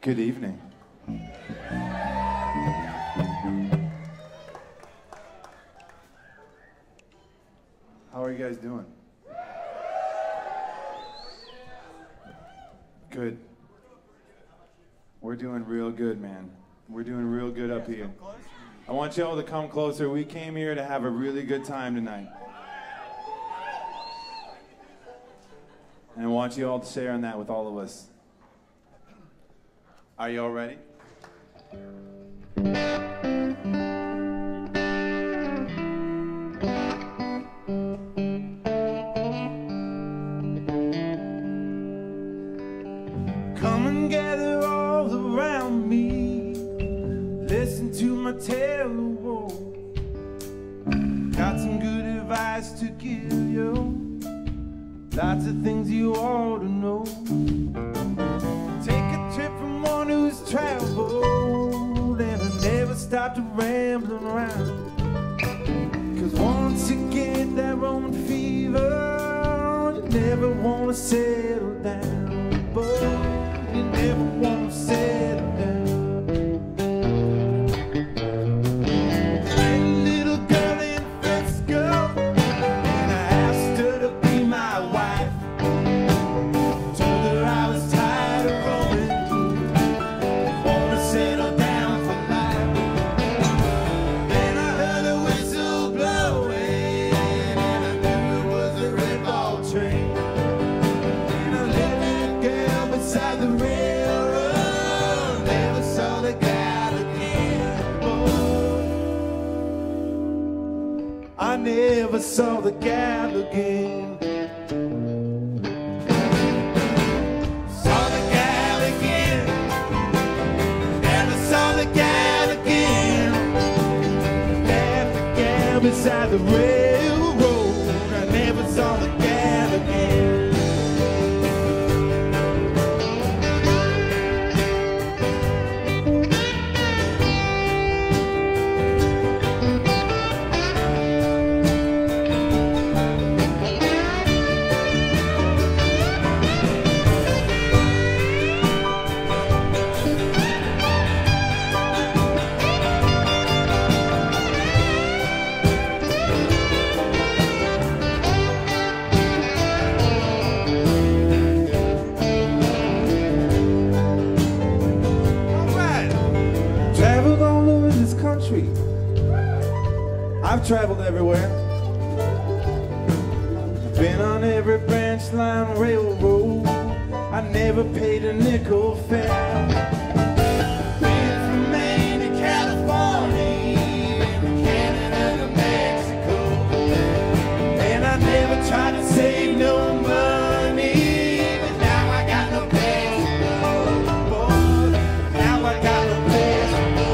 Good evening. How are you guys doing? Good. We're doing real good, man. We're doing real good up here. I want y'all to come closer. We came here to have a really good time tonight. And I want you all to share in that with all of us. Are you all ready? Come and gather all around me. Listen to my tale of woe. Got some good advice to give you. Lots of things you ought to know. Take a trip from one who's traveled, and I never stop to rambling around. Cause once you get that Roman fever, you never want to settle down. But you never want to settle down. Never saw the gal again. Saw the gal again. Never saw the gal again. Left the gal beside the railroad. I never saw the gal again. I've traveled everywhere. Been on every branch line railroad. I never paid a nickel fare. Been from Maine to California, Canada to Mexico. And I never tried to save no money, but now I got no place to go. Boy, now I got no place to go.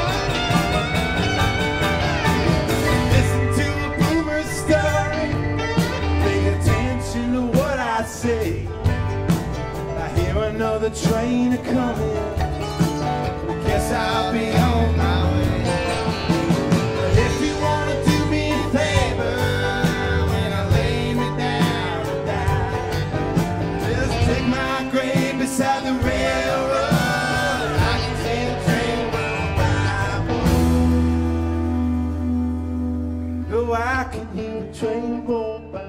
Say, I hear another train a-coming. Guess I'll be on my way. But if you wanna do me a favor, when I lay me down to die, just take my grave beside the railroad. I can see the train roll by. Oh, I can hear the train roll by.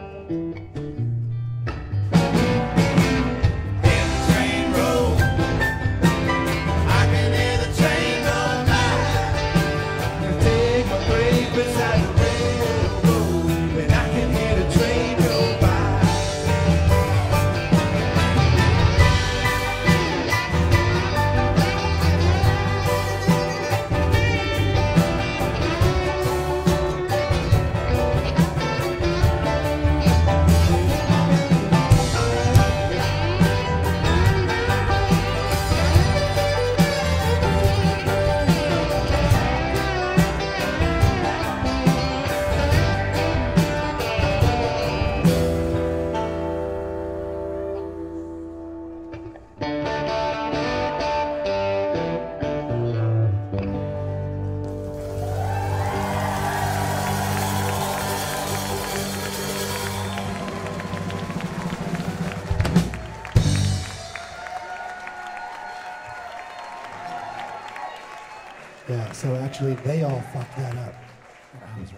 So actually, they all fucked that up. I was right.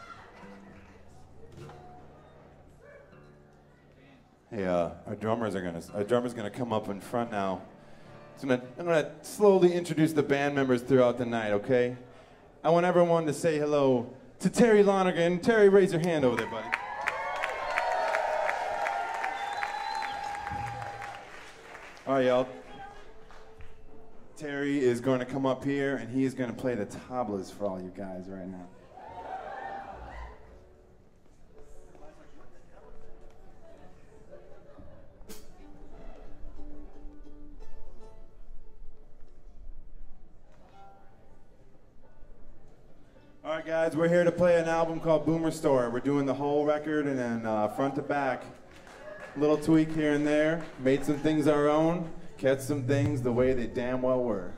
Hey, our drummer's gonna come up in front now. I'm gonna slowly introduce the band members throughout the night, okay? I want everyone to say hello to Terry Lonergan. Terry, raise your hand over there, buddy. All right, y'all. Terry is going to come up here, and he is going to play the tablas for all you guys right now. All right, guys, we're here to play an album called Boomer Store. We're doing the whole record and then front to back. Little tweak here and there. Made some things our own. Kept some things the way they damn well were.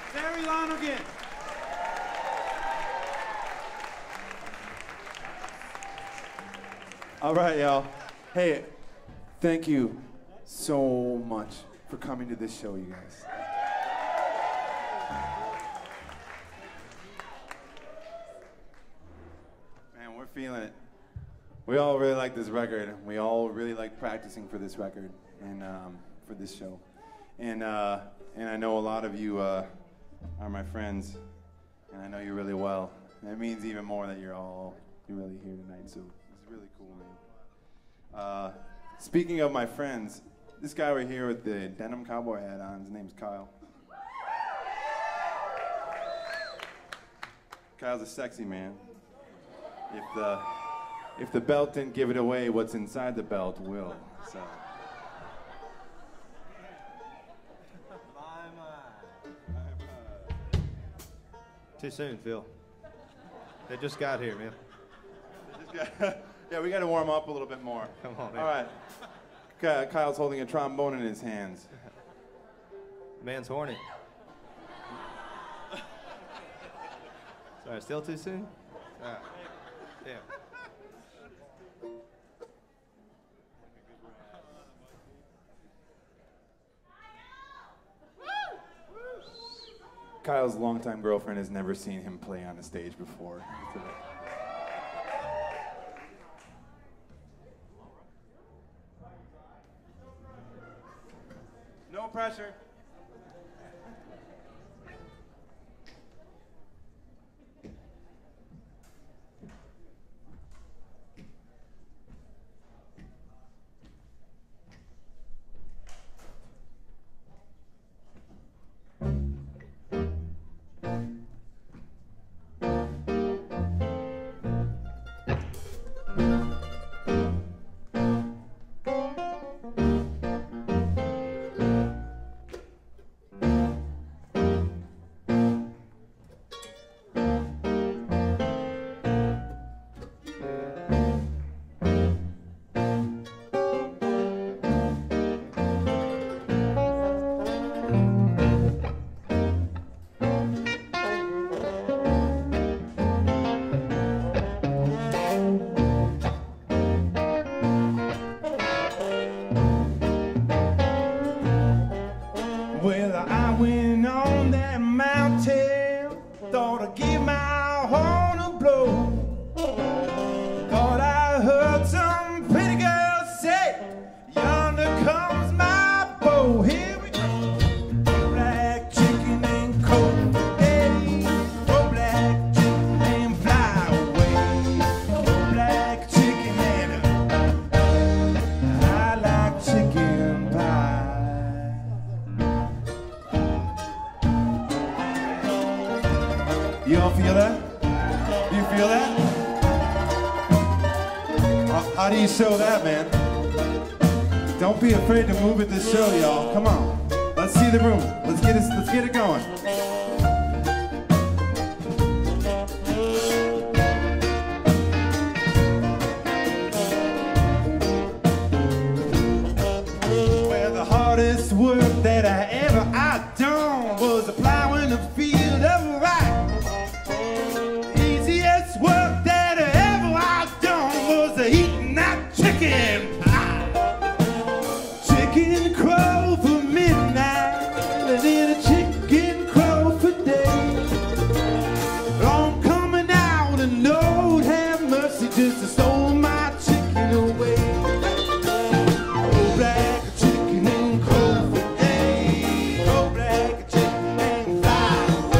Lonergan. All right, y'all. Hey, thank you so much for coming to this show, you guys. Man, we're feeling it. We all really like this record. We all really like practicing for this record and for this show. And I know a lot of you are my friends, and I know you really well. And it means even more that you're really here tonight. So it's really cool, man. Speaking of my friends, this guy right here with the denim cowboy hat on, his name's Keil. Keil's a sexy man. If the belt didn't give it away, what's inside the belt will. So. Too soon, Phil. They just got here, man. Yeah, we got to warm up a little bit more. Come on, man. All right. Keil's holding a trombone in his hands. Man's horny. Sorry, still too soon? Yeah. Keil's longtime girlfriend has never seen him play on a stage before. No pressure. How do you show that, man? Don't be afraid to move at this show, y'all. Come on. Let's see the room. Let's get it going. Well, the hardest work that I done was plowing the field of right. Easiest work that I done was eating that chicken pie. Chicken crow for midnight, and then a chicken crow for day. I'm coming out and Lord have mercy, just stole my chicken away. Oh, black chicken and crow for day. Oh, black chicken and fly away.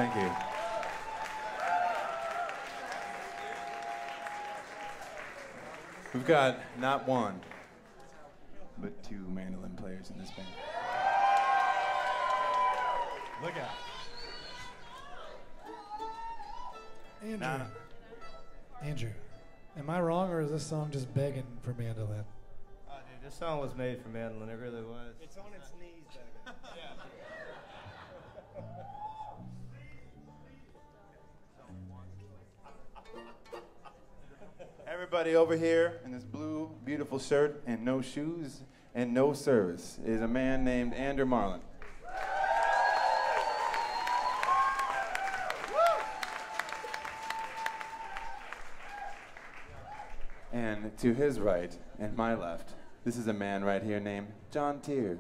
Thank you. We've got not one, but two mandolin players in this band. Look out. Andrew. Andrew, am I wrong, or is this song just begging for mandolin? Oh, dude, this song was made for mandolin. It really was. It's on its knees, begging. Everybody over here in this blue, beautiful shirt and no shoes and no service is a man named Andrew Marlin. And to his right and my left, this is a man right here named John Teer.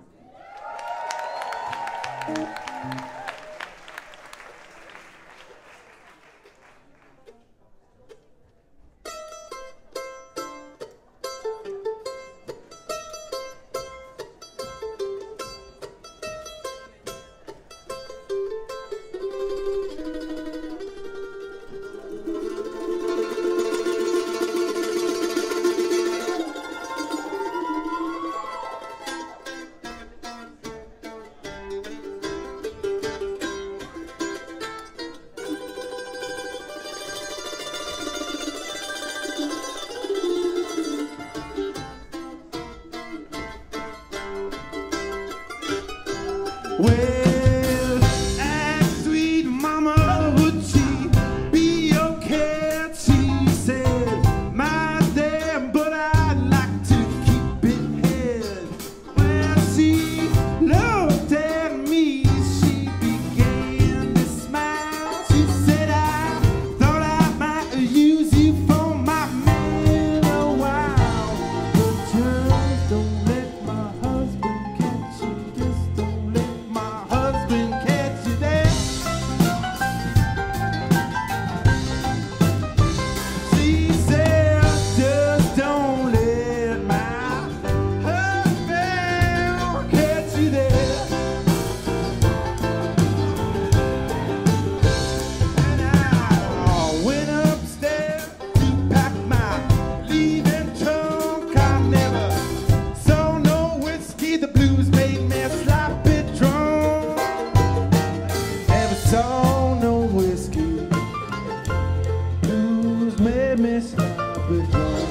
Well, ask sweet mama, would she be your cat? She said, my damn, but I'd like to keep it hid. Well, she looked at me, she began to smile. She said, I thought I might use you for my man a while. But just don't let my husband catch you, just don't let my husband catch you there. She said, just don't let my husband catch you there. And I went upstairs to pack my leaving trunk. I never saw no whiskey, the blues made me sloppy drunk. Never saw no whiskey, blues made me sloppy drunk.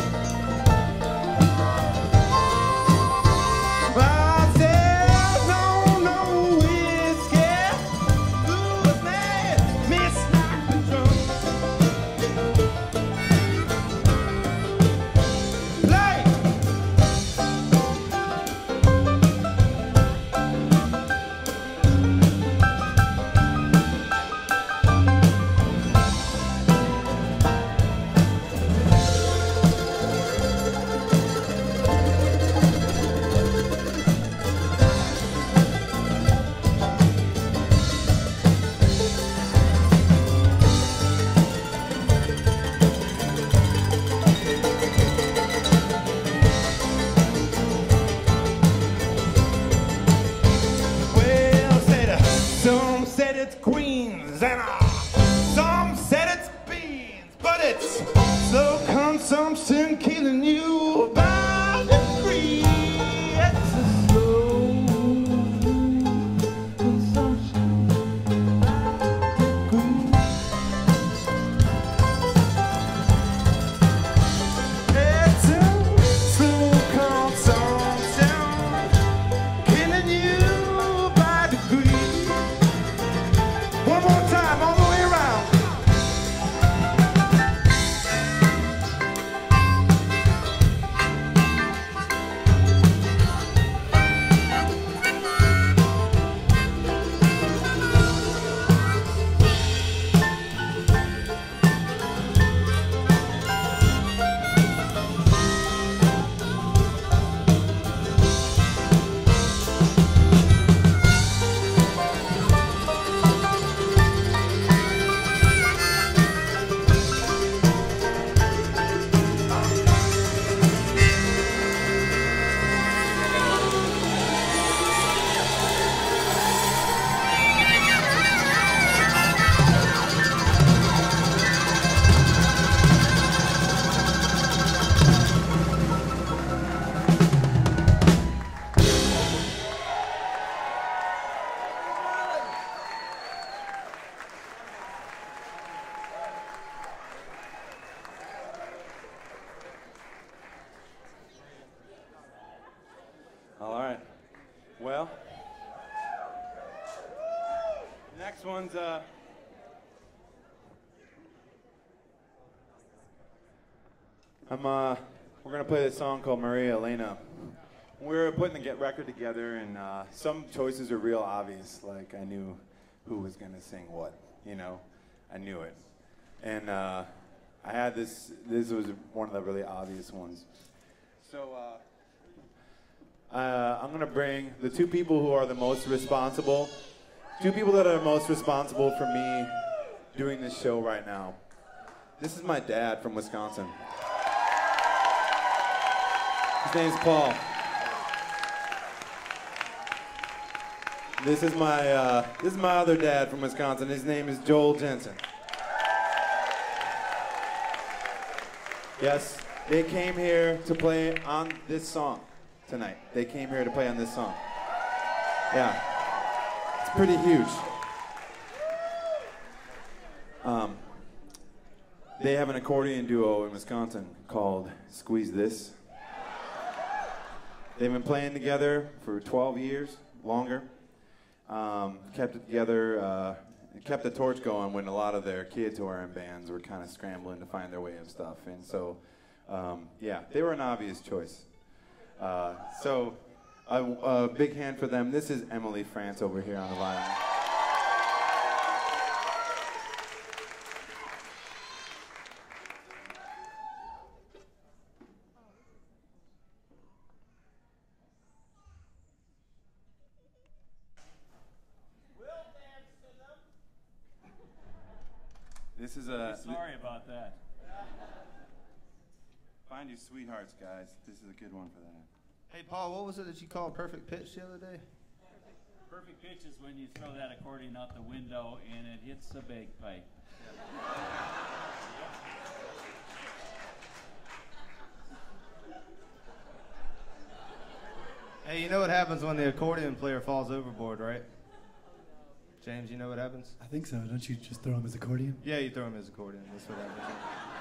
I said, no whiskey, blues made me sloppy drunk. Play! Well, some said it's Queens, and some said it's beans, but it's slow consumption killing you by degree. It's a slow consumption by degree. It's a slow consumption killing you by degree. One more time, all the way around. one's we're gonna play this song called Maria Elena. We were putting the record together, and some choices are real obvious. Like I knew who was gonna sing what, you know, I knew it. And I had this was one of the really obvious ones. So I'm gonna bring the two people who are the most responsible, two people that are most responsible for me doing this show right now. This is my dad from Wisconsin. His name's Paul. This is my other dad from Wisconsin. His name is Joel Jensen. Yes, they came here to play on this song tonight. They came here to play on this song. Yeah, it's pretty huge. They have an accordion duo in Wisconsin called Squeeze This. They've been playing together for 12 years, longer. Kept it together, kept the torch going when a lot of their kids who are in bands were kind of scrambling to find their way of stuff. And so, yeah, they were an obvious choice. So, a big hand for them. This is Emily Frantz over here on the violin. This is a... Sorry about that. Find your sweethearts, guys. This is a good one for that. Hey, Paul, what was it that you called perfect pitch the other day? Perfect pitch is when you throw that accordion out the window and it hits the bagpipe. Hey, you know what happens when the accordion player falls overboard, right? James, you know what happens? I think so. Don't you just throw him as accordion? Yeah, you throw him as accordion. That's what happens.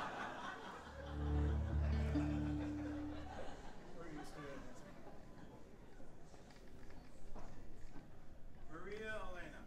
Maria Elena.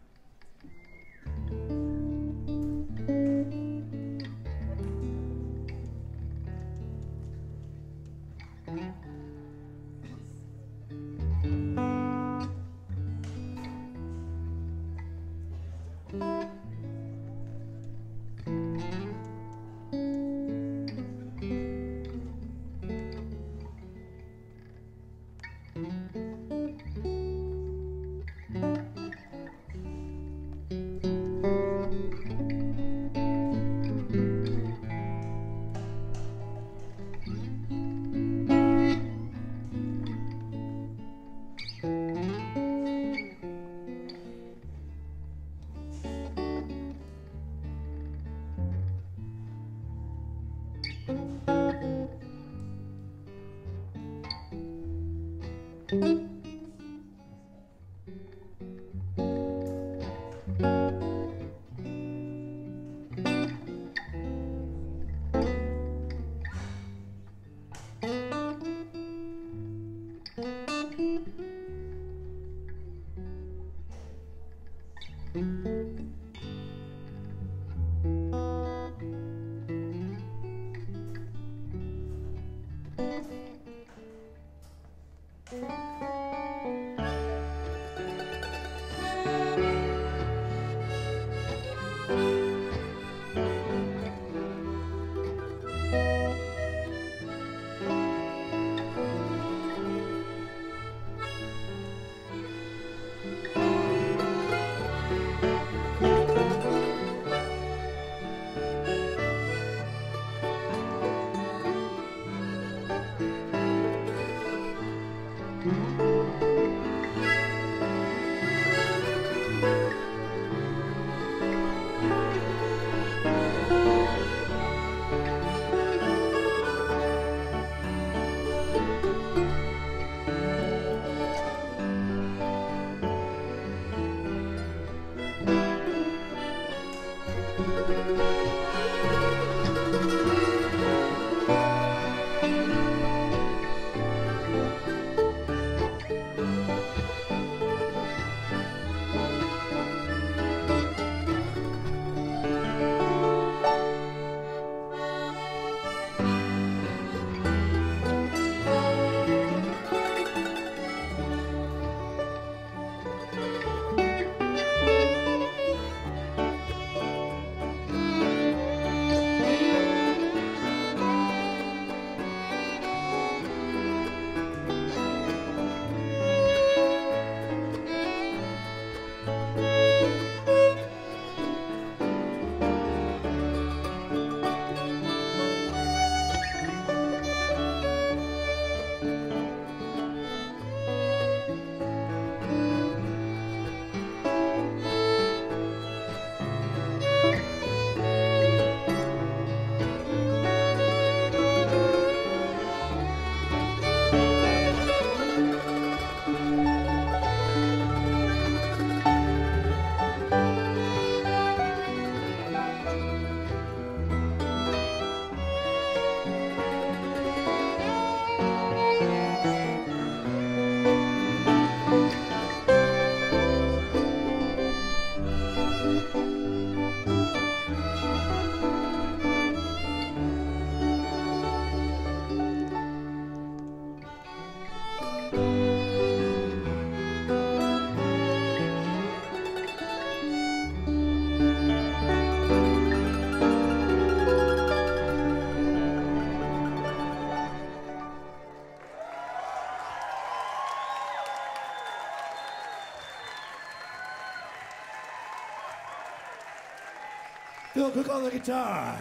Phil Cook on the guitar.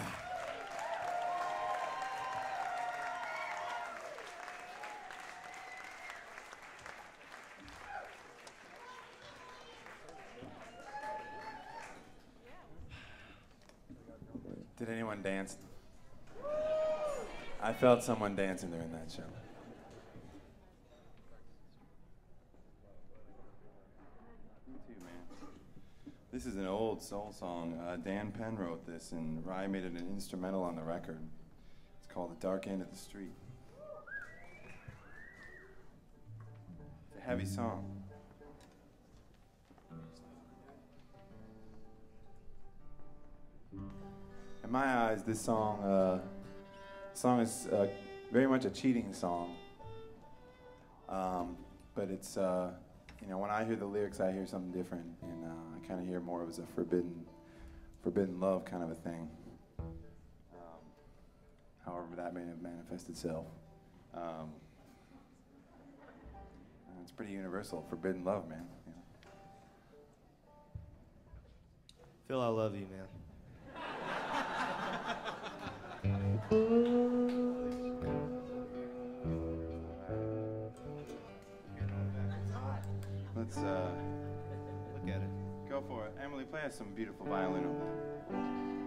Did anyone dance? I felt someone dancing during that show. Me too, man. This is an old soul song. Dan Penn wrote this, and Rye made it an instrumental on the record. It's called The Dark End of the Street. It's a heavy song. In my eyes, this song is very much a cheating song. But it's, you know, when I hear the lyrics, I hear something different, and I kind of hear more of as a forbidden love kind of a thing. However that may have manifested itself. It's pretty universal, forbidden love, man. You know? Phil, I love you, man. Let's look at it. Go for it. Emily, play us some beautiful violin over there.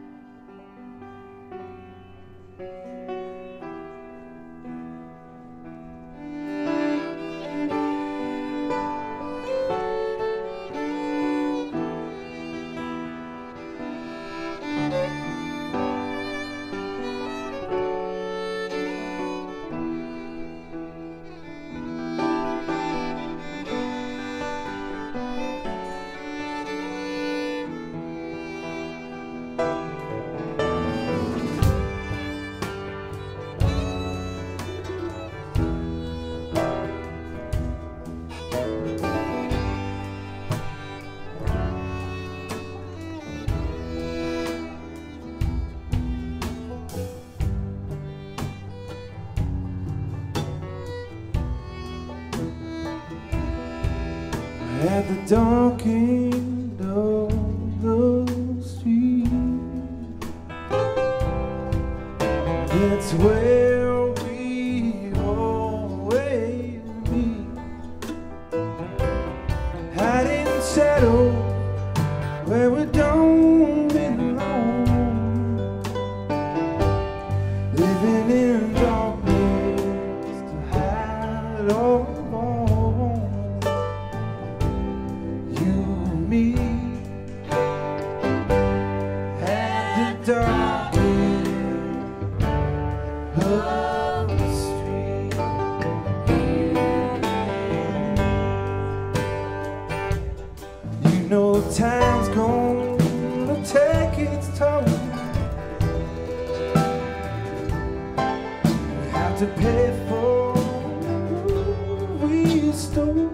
At the dark end of the street, it's where we always meet, hiding in shadows where we don't belong, living in darkness to hide all wrong. Time's gonna take its toll. We have to pay for what we stole,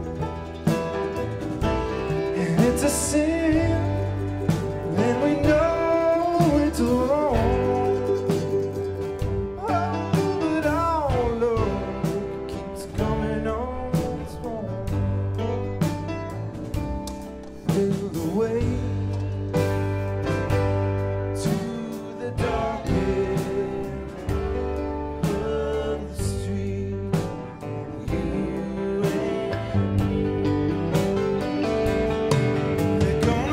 and it's a sin, and we know it's wrong. Oh, but our love keeps coming on strong. The way to the dark end of the street, you and me. They're gonna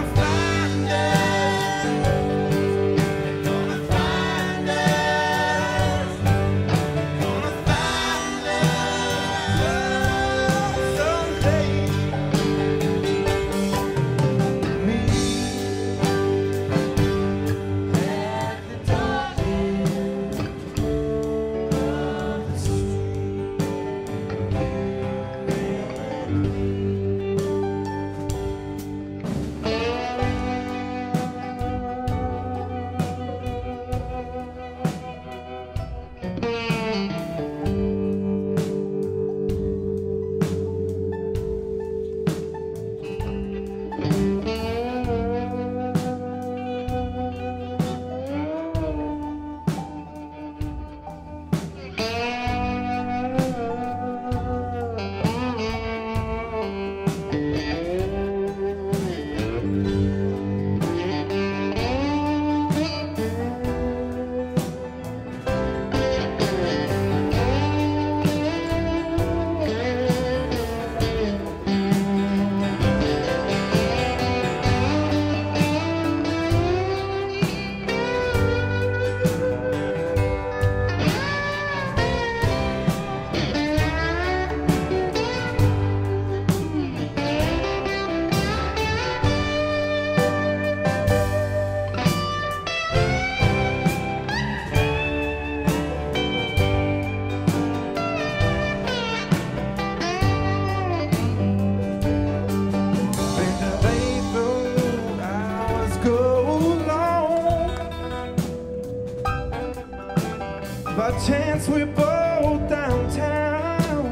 By chance we're both downtown,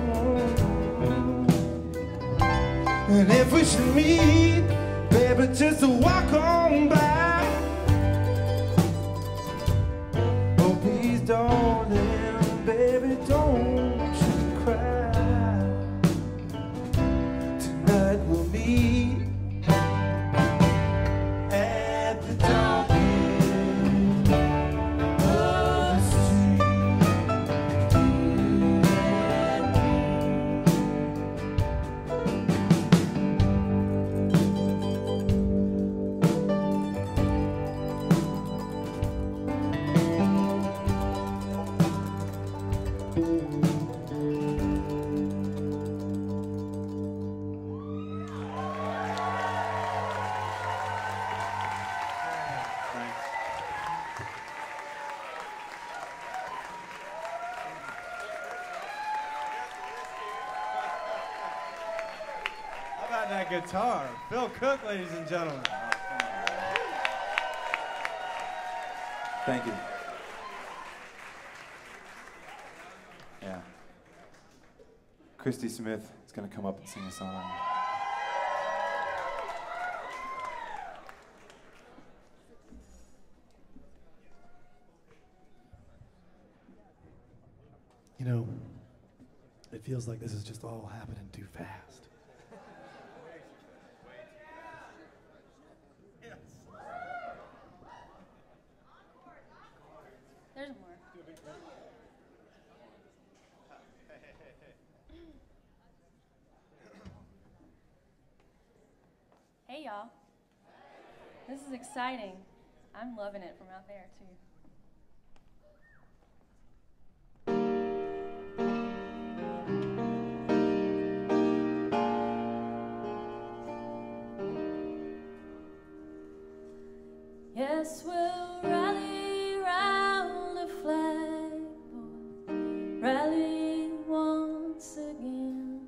and if we should meet, baby, just to walk on by. Oh please darling, baby, don't you cry. Tonight we'll meet at the top end of the street. How about that guitar? Phil Cook, ladies and gentlemen. Thank you. Yeah. Christy Smith is going to come up and sing a song. You know, it feels like this is just all happening too fast. There's more. Hey y'all. This is exciting. I'm loving it from out there too. Yes, we'll rally round the flag, boy, rally once again,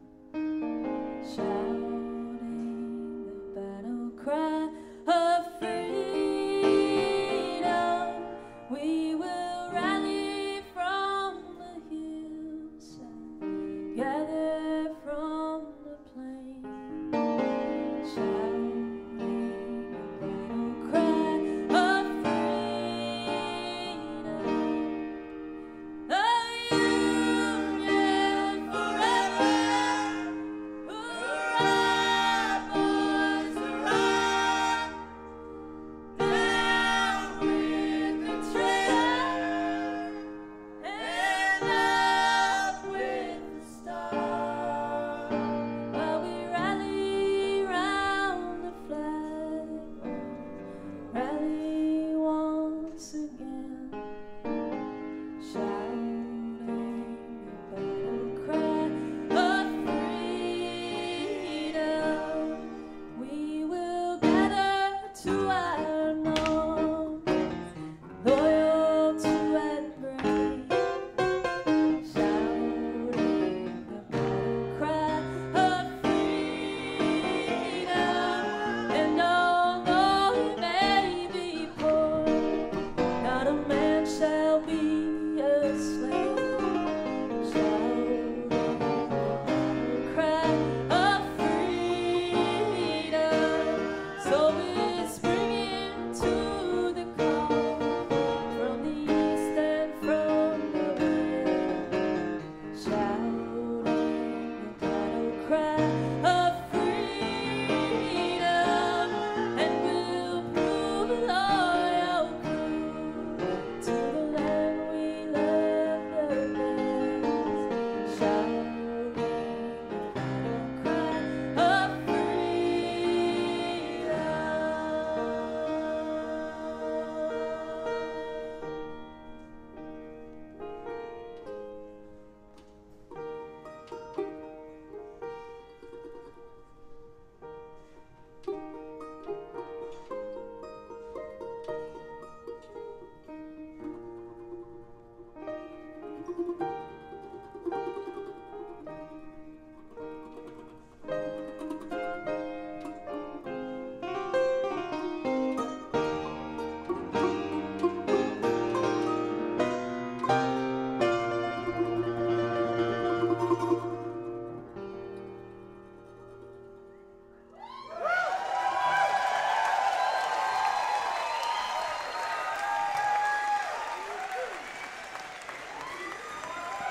shouting the battle cry of freedom. We will rally from the hillside, gather from the plain, shouting the battle cry of freedom.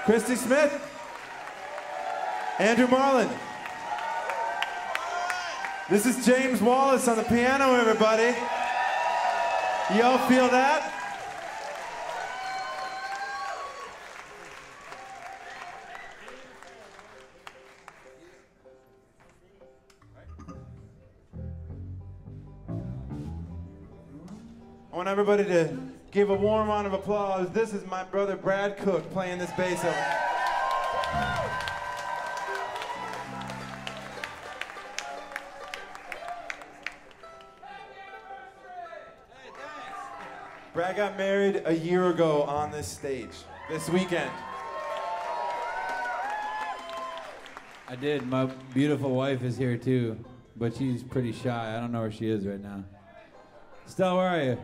Christy Smith. Andrew Marlin. This is James Wallace on the piano, everybody. Y'all feel that? I want everybody to give a warm round of applause. This is my brother Brad Cook playing this bass over. Brad got married a year ago on this stage, this weekend. I did. My beautiful wife is here too, but she's pretty shy. I don't know where she is right now. Stella, where are you?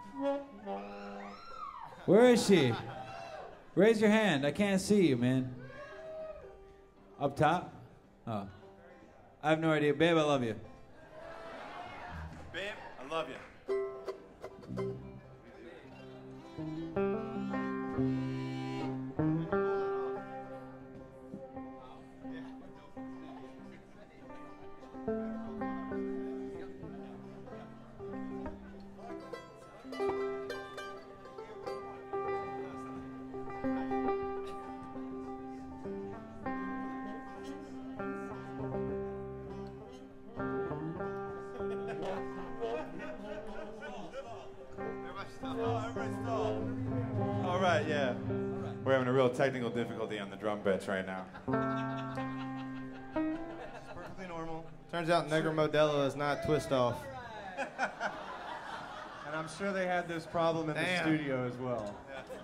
Where is she? Raise your hand. I can't see you, man. Up top? Oh. I have no idea. Babe, I love you. Babe, I love you. All right, yeah. We're having a real technical difficulty on the drum bits right now. It's perfectly normal. Turns out Negro Modelo is not twist off. And I'm sure they had this problem in the studio as well.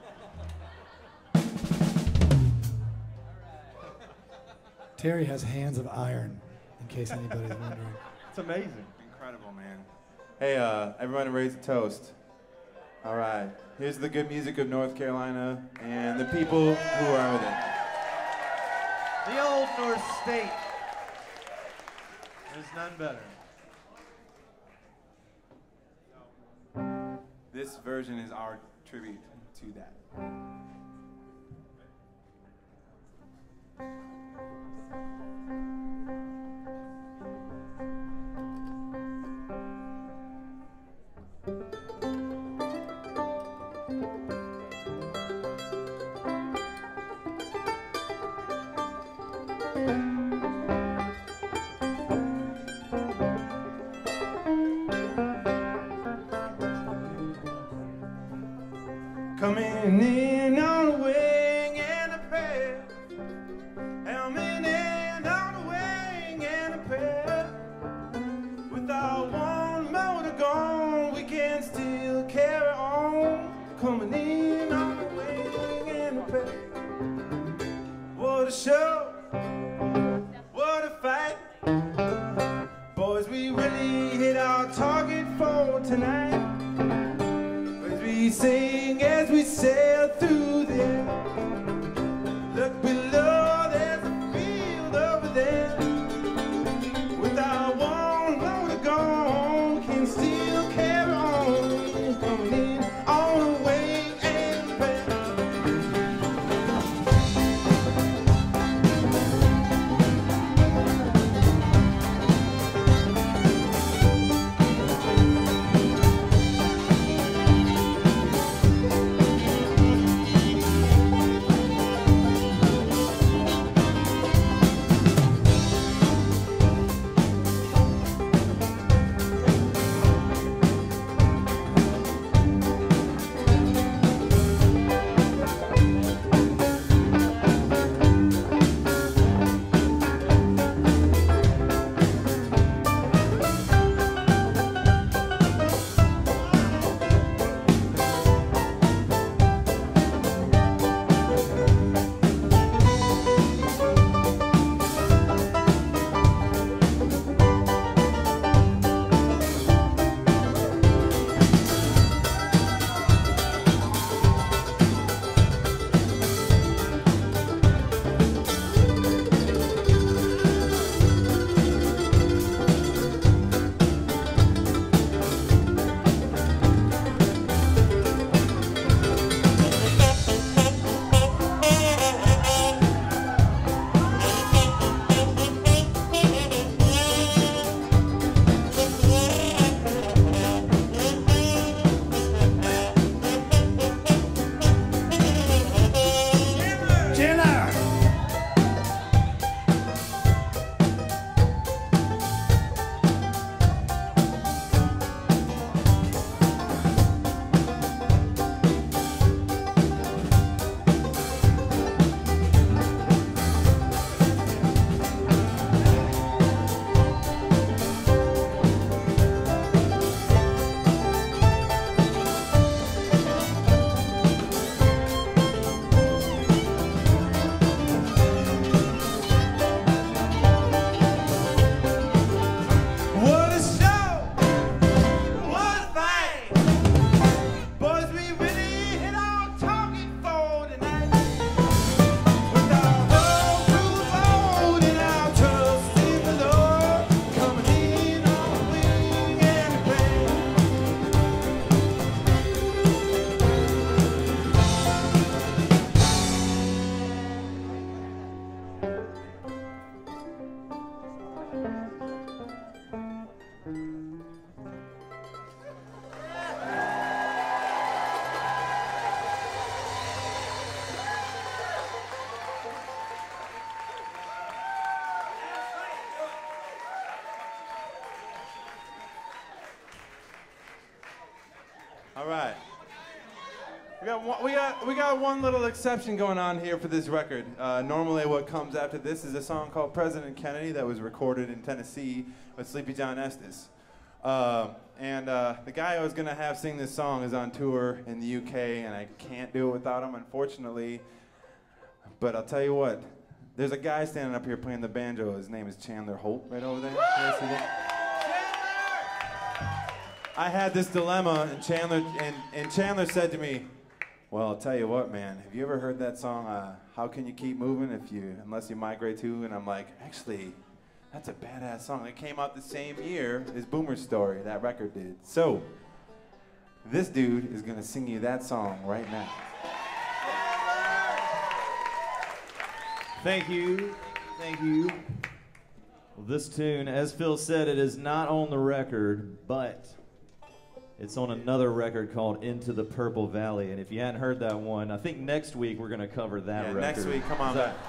Terry has hands of iron, in case anybody's wondering. It's amazing. Incredible, man. Hey, everyone raise a toast. All right. Here's the good music of North Carolina and the people who are with it. The old North State. There's none better. This version is our tribute to that. Coming in on a wing and a prayer. Coming in on a wing and a prayer. With our one motor gone, we can still carry on. Coming in on a wing and a prayer. What a show, what a fight. Boys, we really hit our target for tonight. We sing as we sail through the air. Look below, there's a field over there. With our one motor gone, can still carry on. Coming in on a wing and a prayer. All right. We got one little exception going on here for this record. Normally what comes after this is a song called President Kennedy that was recorded in Tennessee with Sleepy John Estes. The guy I was going to have sing this song is on tour in the UK, and I can't do it without him, unfortunately. But I'll tell you what, there's a guy standing up here playing the banjo. His name is Chandler Holt, right over there. You see that? I had this dilemma, and Chandler said to me, "Well, I'll tell you what, man. Have you ever heard that song, How Can You Keep Moving Unless You Migrate To?" And I'm like, actually, that's a badass song. It came out the same year as Boomer's Story, that record did. So, this dude is gonna sing you that song right now. Thank you. Thank you. Well, this tune, as Phil said, it is not on the record, but it's on another record called Into the Purple Valley. And if you hadn't heard that one, I think next week we're going to cover that record. Next week, come on back.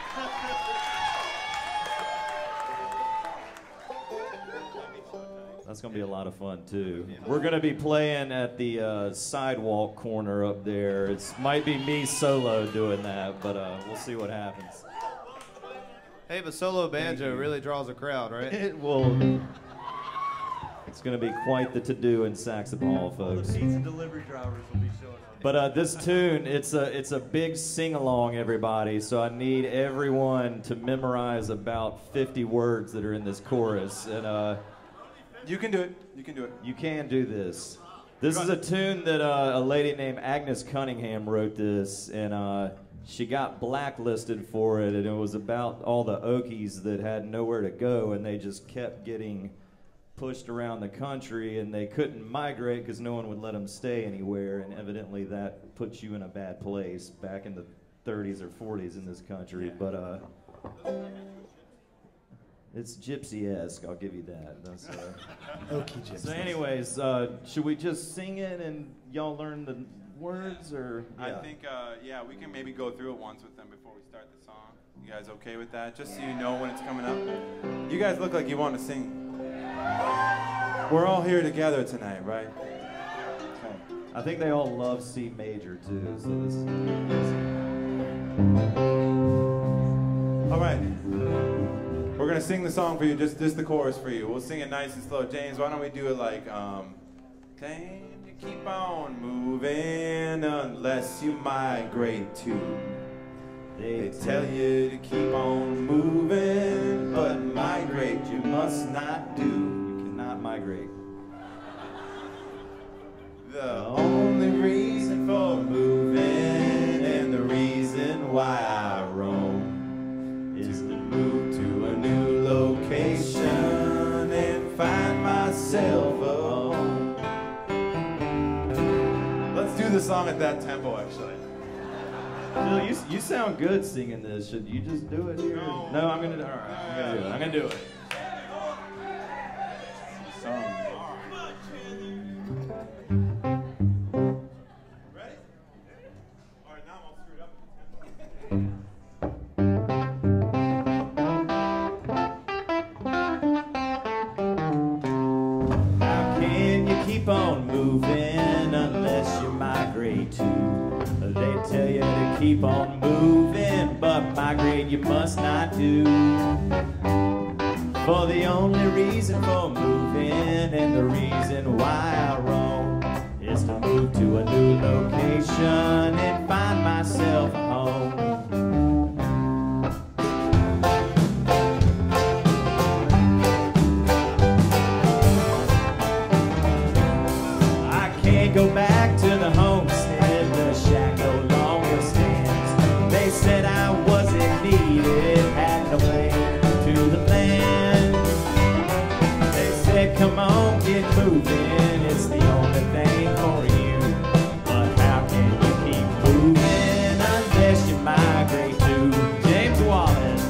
That's going to be a lot of fun, too. We're going to be playing at the sidewalk corner up there. It might be me solo doing that, but we'll see what happens. Hey, but solo banjo really draws a crowd, right? It will. It's going to be quite the to-do in Saxapahaw, folks. The pizza delivery drivers will be showing up. But this tune, it's a big sing-along, everybody, so I need everyone to memorize about 50 words that are in this chorus. And you can do it. You can do it. You can do this. This is a tune that a lady named Agnes Cunningham wrote this, and she got blacklisted for it, and it was about all the Okies that had nowhere to go, and they just kept getting pushed around the country, and they couldn't migrate because no one would let them stay anywhere, and evidently that puts you in a bad place back in the 30s or 40s in this country. Yeah. But it's gypsy-esque, I'll give you that. That's Okie gypsy. So anyways, should we just sing it and y'all learn the words, or? Yeah. I think, yeah, we can maybe go through it once with them before we start the song. You guys okay with that? Just so you know when it's coming up. You guys look like you want to sing. We're all here together tonight, right? Okay. I think they all love C major too, so this is all right. We're gonna sing the song for you, just the chorus for you. We'll sing it nice and slow. James, why don't we do it like, can you keep on moving unless you migrate to? They tell you to keep on moving, but migrate you must not do. You cannot migrate. The only reason for moving and the reason why I roam is to move to a new location and find myself a home. Let's do the song at that tempo, actually. Phil, you sound good singing this. Should you just do it here? No, I'm gonna do it. All right, I'm gonna do it. Ready? All right, now I'm all screwed up. How can you keep on moving unless you migrate to? They tell you to keep on moving, but migrate you must not do. For the only reason for moving and the reason why I roam is to move to a new location and find myself a home. I can't go back to the homestead, the shack no longer stands. They said I wasn't needed, had no claim to the land. They said, come on, get moving, it's the only thing for you. But how can you keep moving unless you migrate to James Wallace?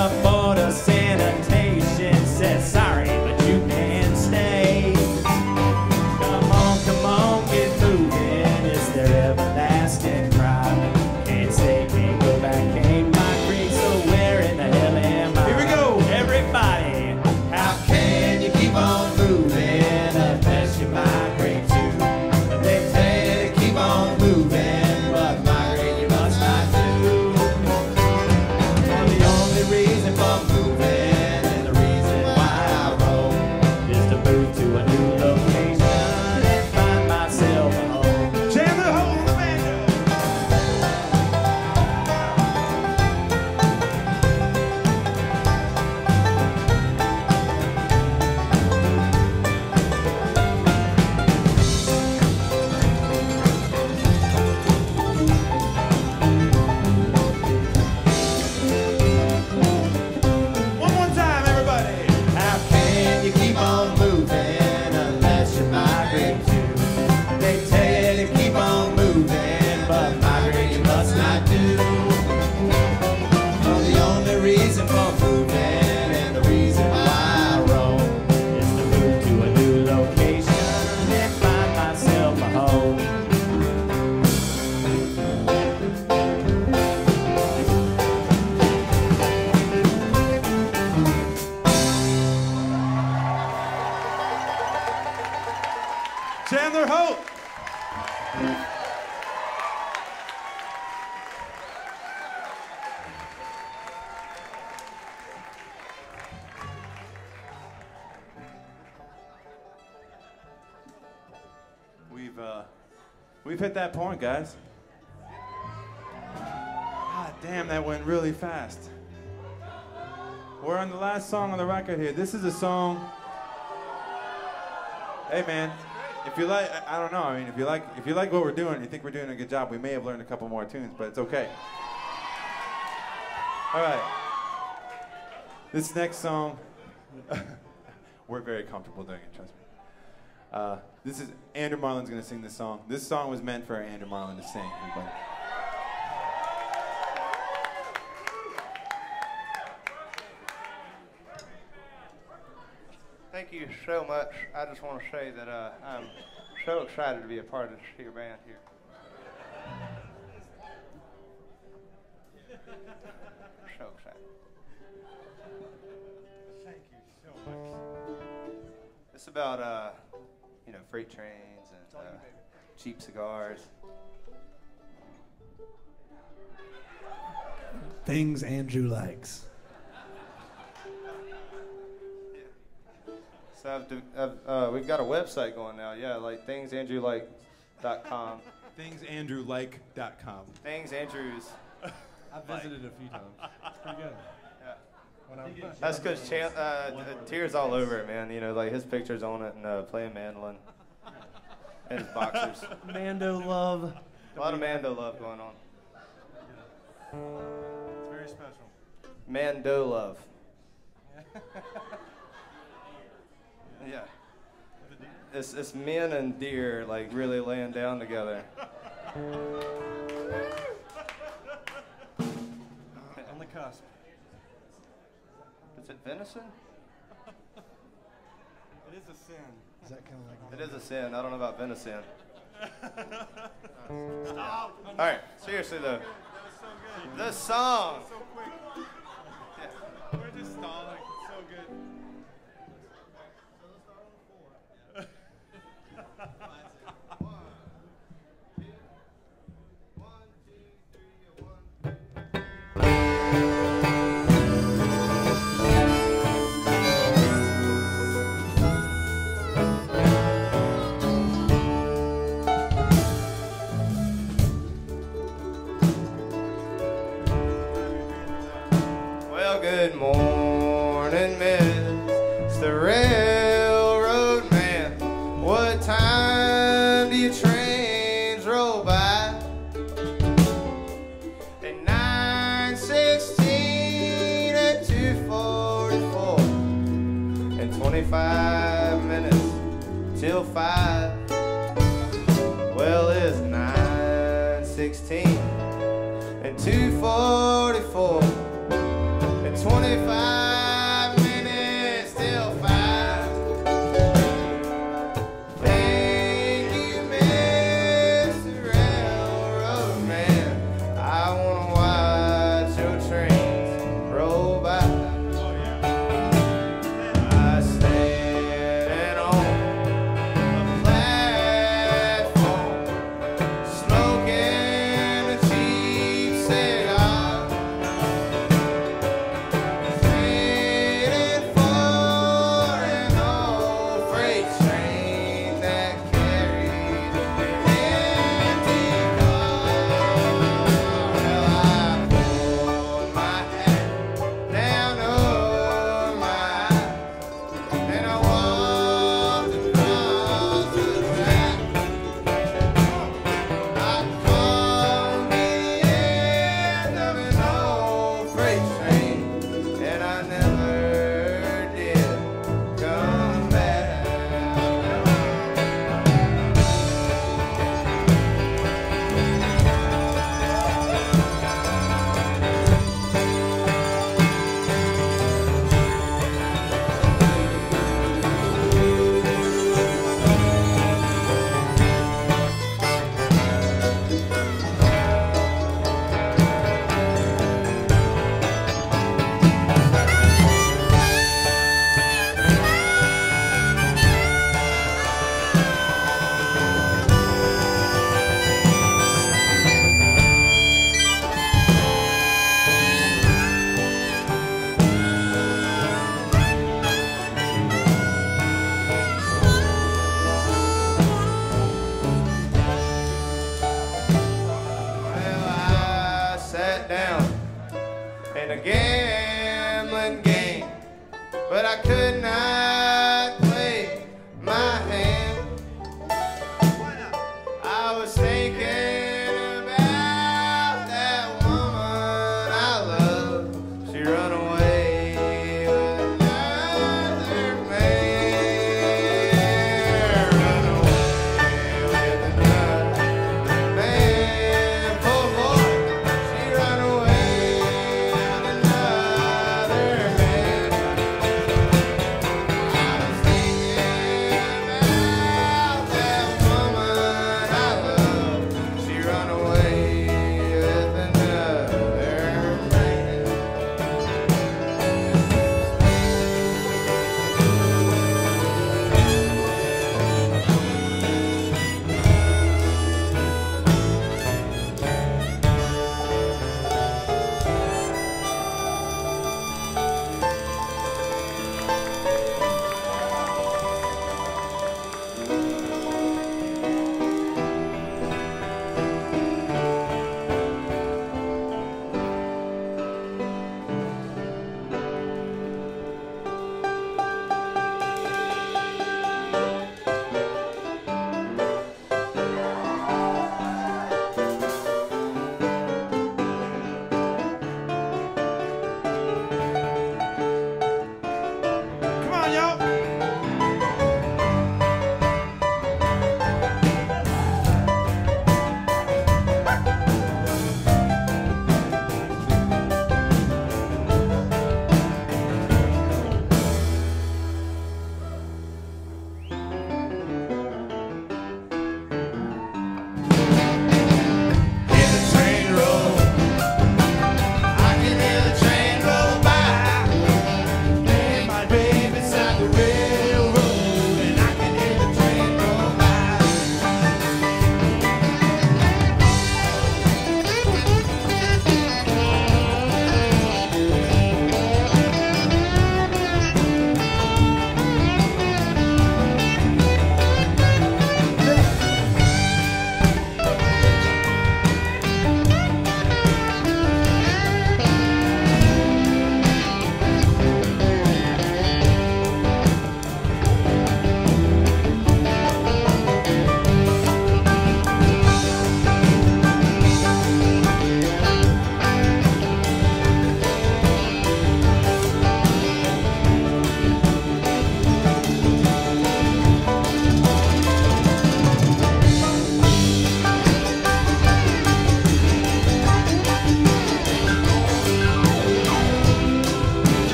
The board of sanitation says sorry, but you can't stay. Come on, get moving. Is there everlasting cry? Can't stay, can't go back, can't migrate. So where in the hell am I? Here we go. Everybody, how can you keep on moving unless you migrate too? They tell you to keep on moving, but migrate you must not do. And the only reason for moving and the reason why I roam is to move to a new location and find myself a home. Chandler Holt on the banjo. One more time, everybody. How can you keep on moving unless you migrate too? They tell you to keep on moving, but migrate you must not do. Well, the only reason for moving and the reason why I roam is to move to a new location and find myself a home. Chandler Holt. We've hit that point, guys. God damn, that went really fast. We're on the last song on the record here. This is a song. Hey man, if you like, I don't know. I mean, if you like what we're doing, you think we're doing a good job, we may have learned a couple more tunes, but it's okay. All right. This next song, we're very comfortable doing it. Trust me. This is Andrew Marlin's gonna sing this song. This song was meant for Andrew Marlin to sing. Everybody. Thank you so much. I just want to say that I'm so excited to be a part of this here band here. So excited. Thank you so much. It's about freight trains and cheap cigars. Things Andrew likes. So we've got a website going now. Yeah, like thingsandrewlike.com. ThingsAndrewLike.com. Things Andrews. I've visited a few times. It's pretty good. Yeah. When I'm That's because Teer's all over it, man. You know, like his picture's on it and playing mandolin. And his boxers. Mando love. A lot of Mando love going on. It's very special. Mando love. Yeah. It's men and deer like really laying down together. On the cusp. Is it venison? It is a sin. Is that kind of like? It is a sin. I don't know about venison. All right, seriously though. The song. So quick. Yeah. We're just stalling. It's so good. Good morning, Mr. Railroad Man. What time do your trains roll by? At 9:16 at 2:44 and 25 minutes till 5. Well, it's 9:16 and 2:44. 25 minutes till 5. Thank you, Mr. Railroad Man. I wanna watch your trains roll by. I stand on a platform, smoking a cheap cigar. Waiting for an old freight train that carries an empty car. Well, I pulled my hat down over my eyes, and I walked across the track. I called the end of an old freight train, and I never did come back. Well, I sat down in a gambling game, but I could not play my hand. I was thinking about that woman I love. She run away with another man. Run away with another man. Poor boy, she run away with another man.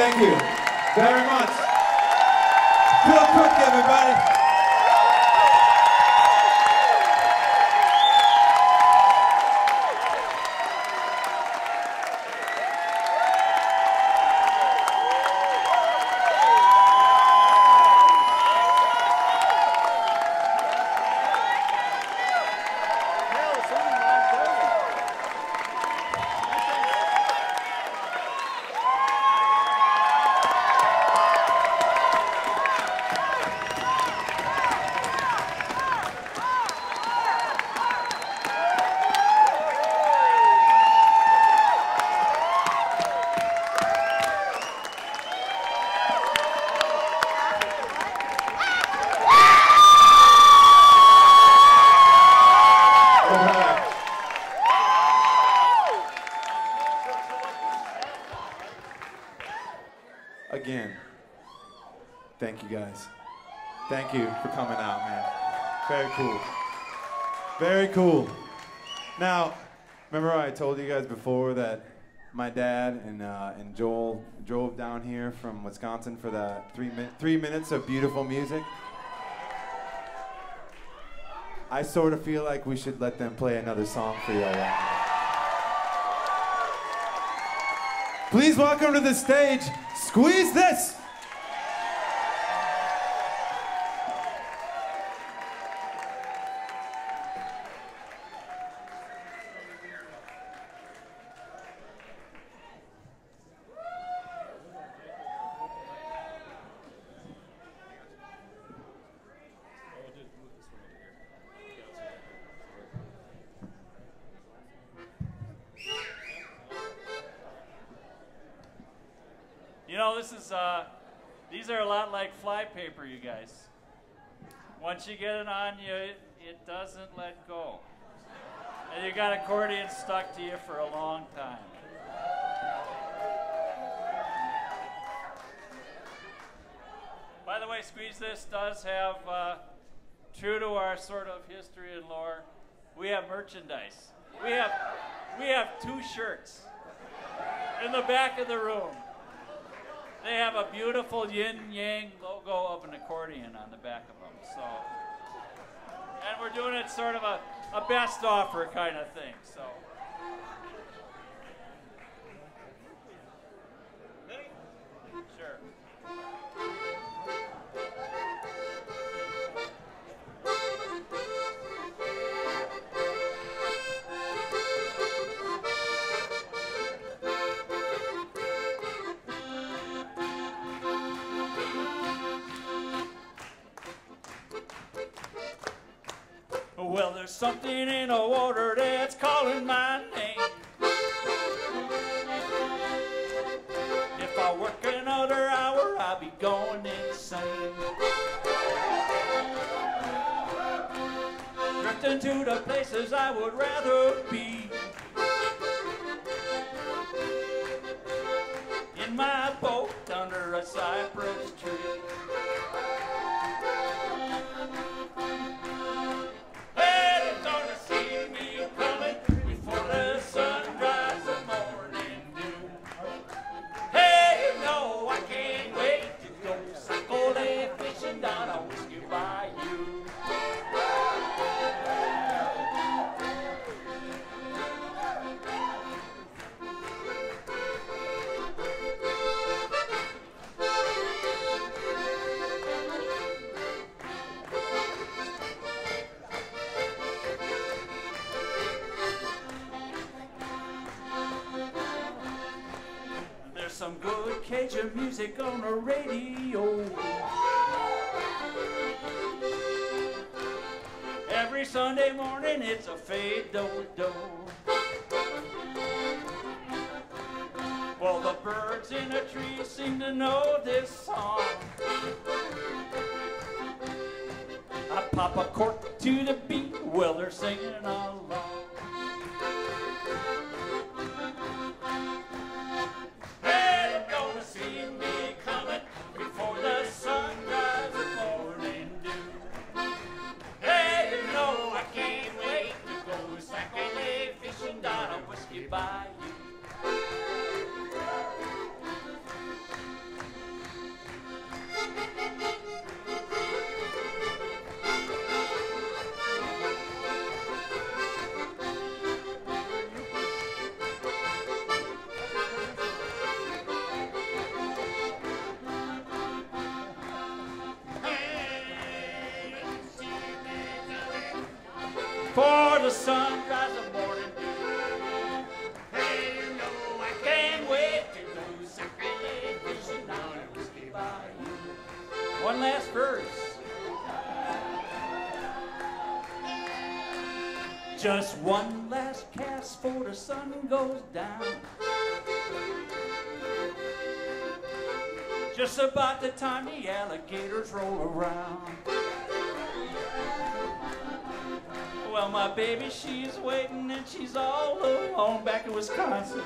Thank you very much. Real quick, everybody. Again, thank you guys. Thank you for coming out, man. Very cool. Very cool. Now, remember I told you guys before that my dad and Joel drove down here from Wisconsin for that 3 minutes of beautiful music? I sort of feel like we should let them play another song for y'all right now. Please welcome to the stage, Squeeze This! You know, these are a lot like fly paper, you guys. Once you get it on you, it doesn't let go. And you got accordion stuck to you for a long time. By the way, Squeeze This does have, true to our sort of history and lore, we have merchandise. We have 2 shirts in the back of the room. They have a beautiful yin-yang logo of an accordion on the back of them. So, and we're doing it sort of a best offer kind of thing. So. Sure. Well, there's something in the water that's calling my name. If I work another hour, I'll be going insane. Drifting to the places I would rather be. In my boat under a cypress tree. Some good Cajun music on the radio. Every Sunday morning it's a fade-do-do. Well, the birds in the trees seem to know this song. I pop a cork to the beat while they're singing along. before the sun dries the morning dew. Hey, you know I can't wait to go Saturday fishing down at Whiskey Bayou. One last verse. Just one last cast before the sun goes down. Just about the time the alligators roll around. Well, my baby, she's waiting and she's all alone back in Wisconsin.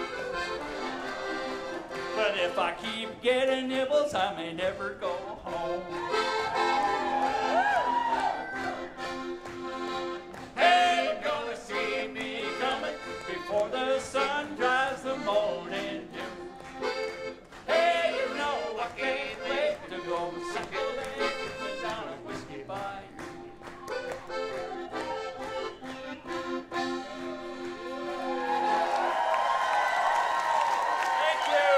But if I keep getting nibbles, I may never go home. Hey, gonna see me coming before the sun dries the morning dew. Hey, you know I can't wait to go Saturday down at Whiskey Bayou. Thank you.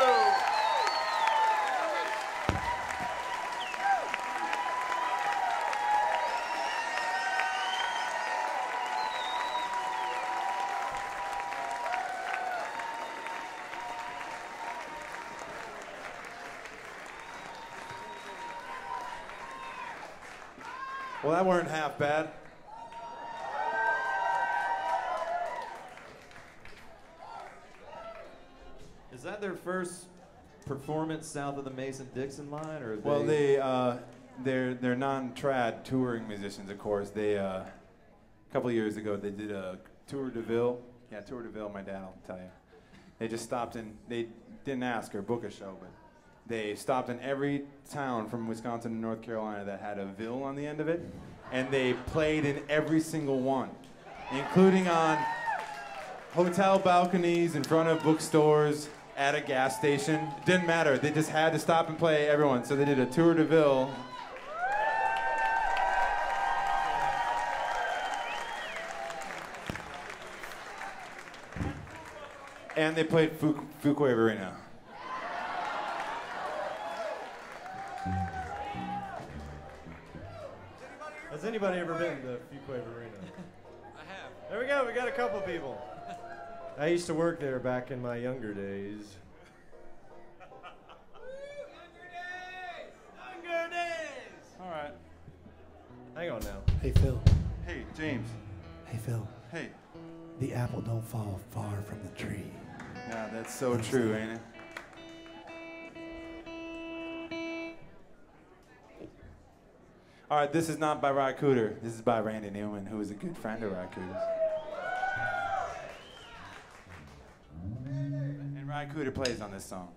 Well, that weren't half bad. Is that their first performance south of the Mason-Dixon line, or? Well, they're non-trad touring musicians, of course. They a couple of years ago they did a Tour de Ville. Yeah, Tour de Ville. My dad will tell you. They just stopped in. They didn't ask or book a show, but they stopped in every town from Wisconsin to North Carolina that had a ville on the end of it, and they played in every single one, including on hotel balconies, in front of bookstores, at a gas station. It didn't matter. They just had to stop and play everyone. So they did a Tour de Ville. And they played Fuquay Arena. Has anybody ever been to Fuquay Arena? I have. There we go. We got a couple people. I used to work there back in my younger days. Younger days. All right. Hang on now. Hey, Phil. Hey, James. Hey, Phil. Hey. The apple don't fall far from the tree. Yeah, that's so true, ain't it? All right, this is not by Rod Cooter. This is by Randy Newman, who is a good friend of Rod Cooter's. And Rod Cooter plays on this song.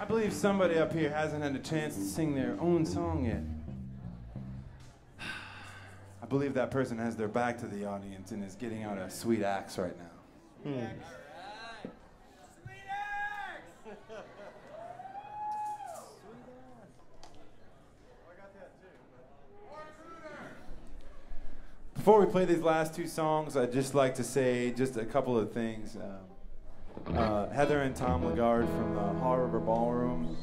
I believe somebody up here hasn't had a chance to sing their own song yet. I believe that person has their back to the audience and is getting out a sweet axe right now. Before we play these last two songs, I'd just like to say just a couple of things. Heather and Tom Lagarde from the Haw River Ballroom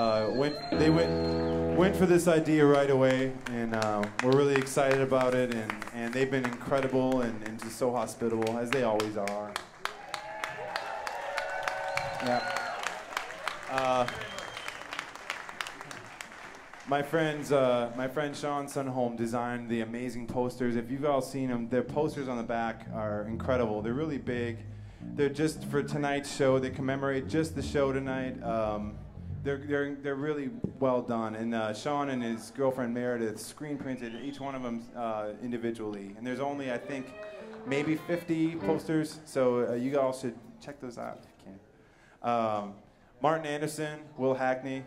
went for this idea right away, and we're really excited about it. And they've been incredible and just so hospitable, as they always are. Yeah. My friend Sean Sunholm designed the amazing posters. If you've all seen them, their posters on the back are incredible. They're really big. They're just for tonight's show. They commemorate just the show tonight. They're really well done. And Sean and his girlfriend Meredith screen printed each one of them individually. And there's only, I think, maybe 50 posters. So you all should check those out if you can. Martin Anderson, Will Hackney,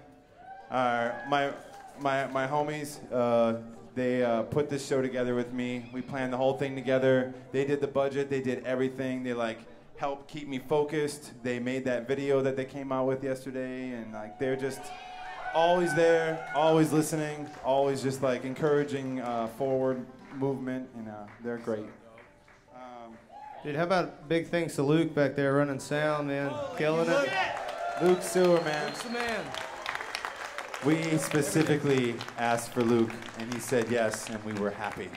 my homies, they put this show together with me. We planned the whole thing together. They did the budget. They did everything. They helped keep me focused. They made that video that they came out with yesterday, and they're just always there, always listening, always just encouraging forward movement, and they're great. Dude, how about big thanks to Luke back there running sound, man, killing it. Luke Sewer, man. Luke's the man. We specifically asked for Luke, and he said yes, and we were happy.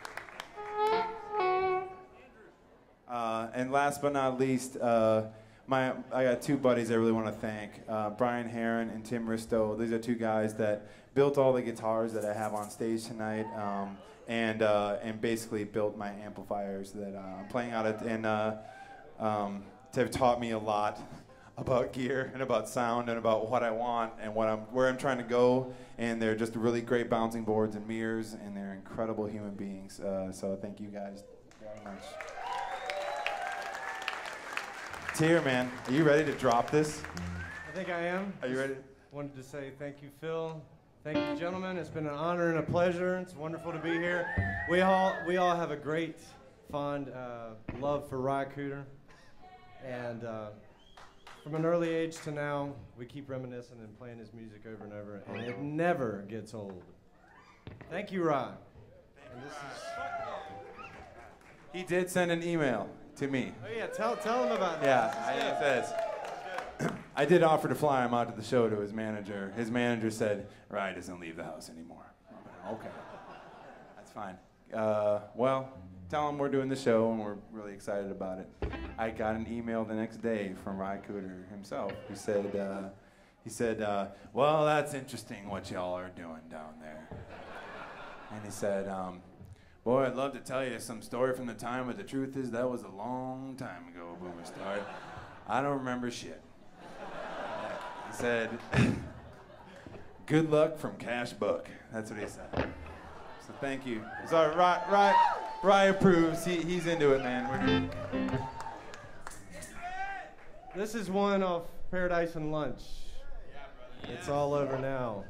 And last but not least, I got two buddies I really want to thank, Brian Heron and Tim Risto. These are two guys that built all the guitars that I have on stage tonight, and basically built my amplifiers that I'm playing out of, and they've taught me a lot about gear and about sound and about what I want and where I'm trying to go. And they're just really great bouncing boards and mirrors, and they're incredible human beings. So thank you guys very much. Teer, man, are you ready to drop this? I think I am. Are you ready? Wanted to say thank you, Phil. Thank you, gentlemen. It's been an honor and a pleasure. It's wonderful to be here. We all have a great, fond love for Rye Cooter. And from an early age to now, we keep reminiscing and playing his music over and over, and it never gets old. Thank you, Rye. And this is... He did send an email to me. Oh yeah, tell him about that. Yeah, it says, I did offer to fly him out to the show to his manager. His manager said, Rye doesn't leave the house anymore. Okay, that's fine. Well, tell him we're doing the show and we're really excited about it. I got an email the next day from Rye Cooter himself who said, well, that's interesting what y'all are doing down there. And he said, boy, I'd love to tell you some story from the time, but the truth is that was a long time ago when we started. I don't remember shit. He said, good luck from Cash Buck. That's what he said. So thank you. So Rye approves. He's into it, man. This is one off Paradise and Lunch. It's all over now.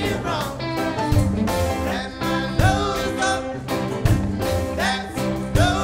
No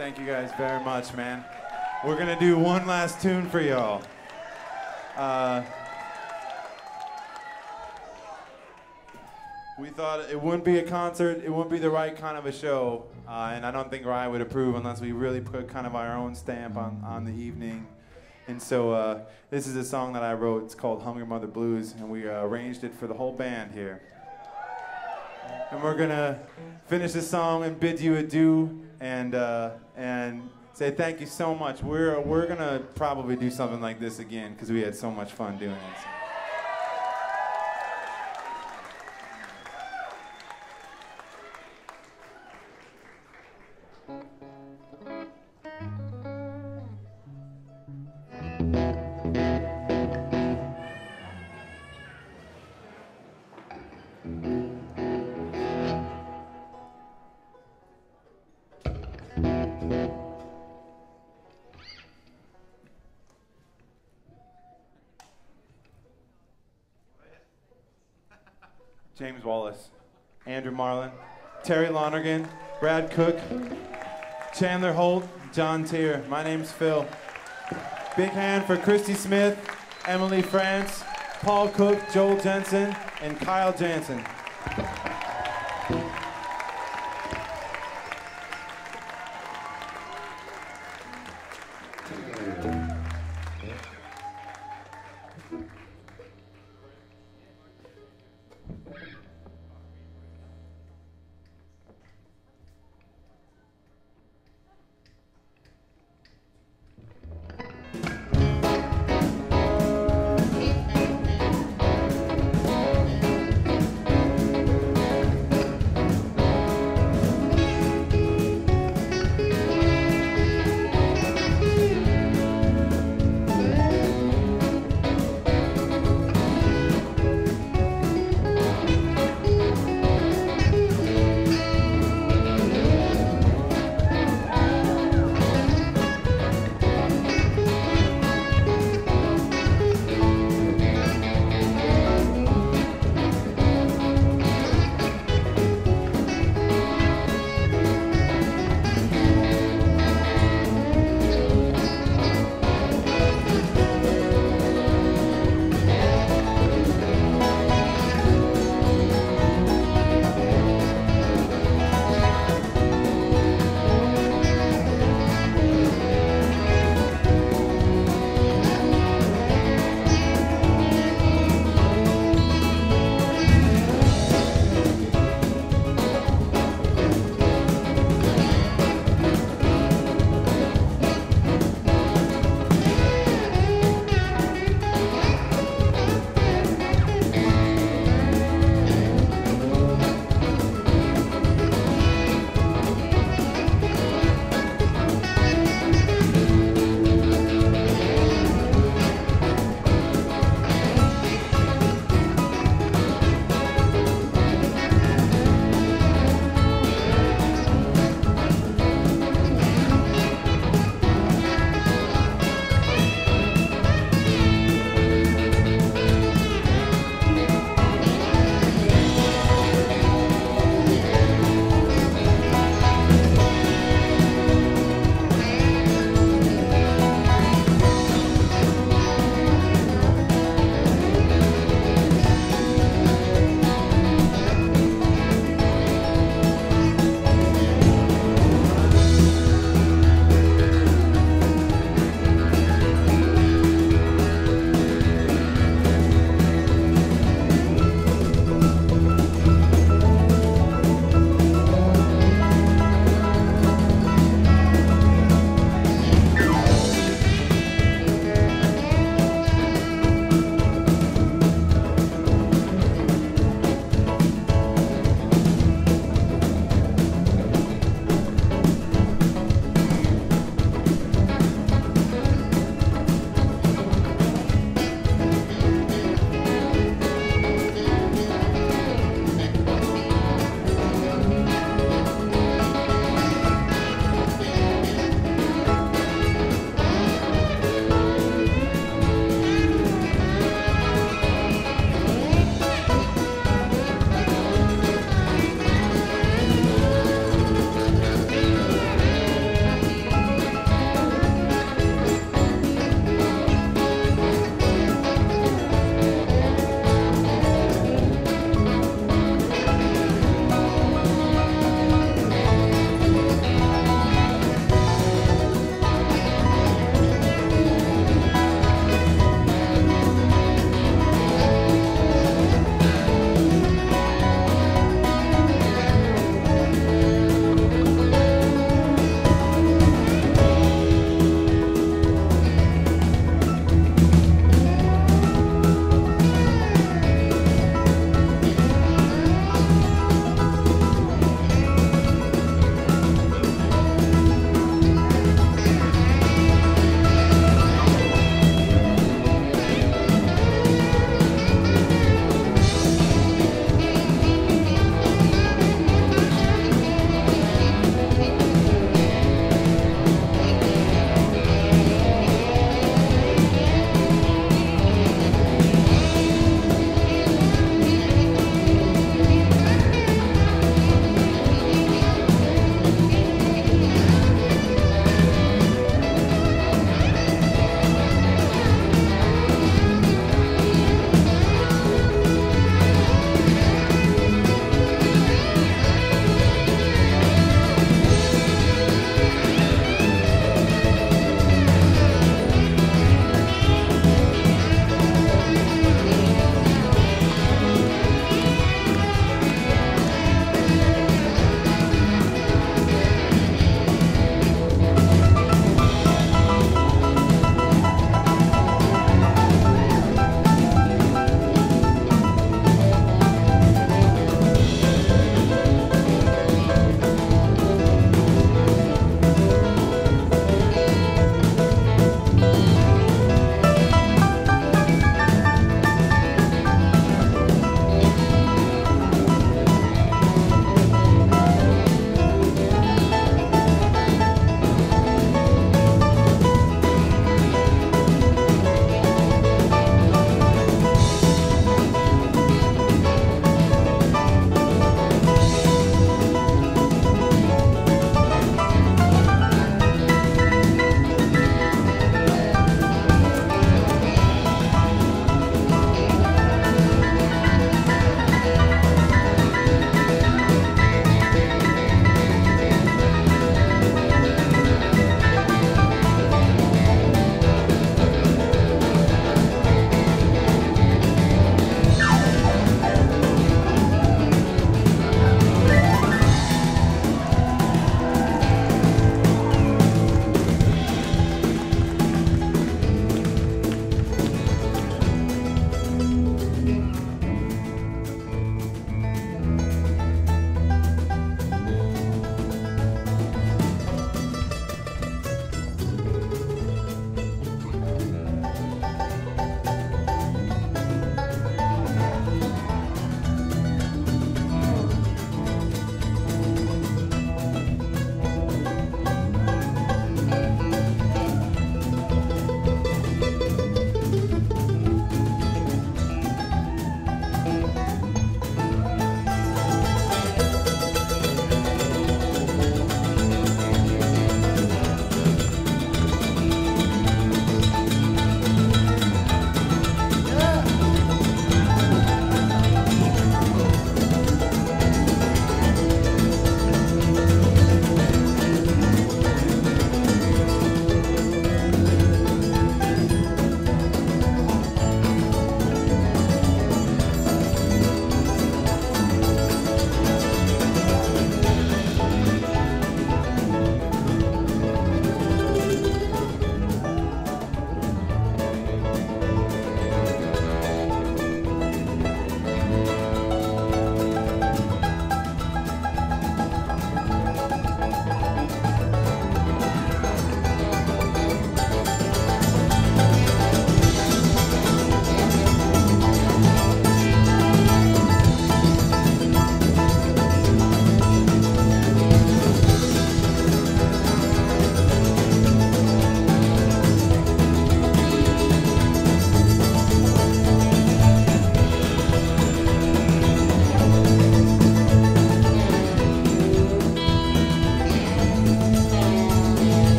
Thank you guys very much, man. We're gonna do one last tune for y'all. We thought it wouldn't be a concert, it wouldn't be the right kind of a show, and I don't think Rye would approve unless we really put kind of our own stamp on the evening. And so this is a song that I wrote. It's called Hungry Mother Blues, and we arranged it for the whole band here. And we're gonna finish this song and bid you adieu and say thank you so much. We're gonna probably do something like this again because we had so much fun doing it. James Wallace, Andrew Marlin, Terry Lonergan, Brad Cook, Chandler Holt, John Teer. My name's Phil. Big hand for Christy Smith, Emily Frantz, Paul Cook, Joel Jensen, and Keil Jansen.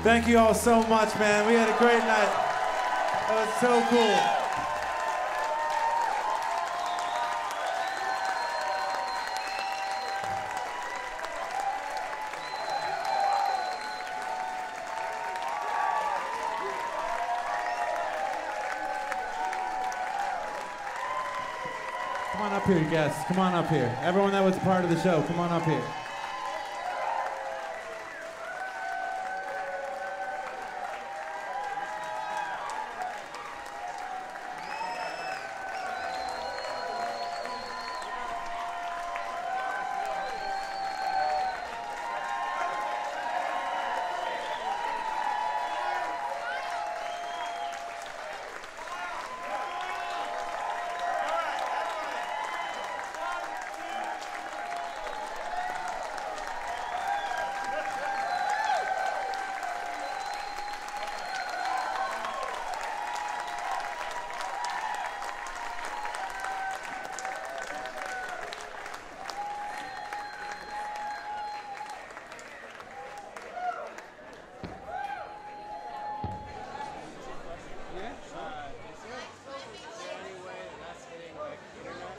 Thank you all so much, man. We had a great night. That was so cool. Come on up here, guests. Come on up here. Everyone that was a part of the show, come on up here.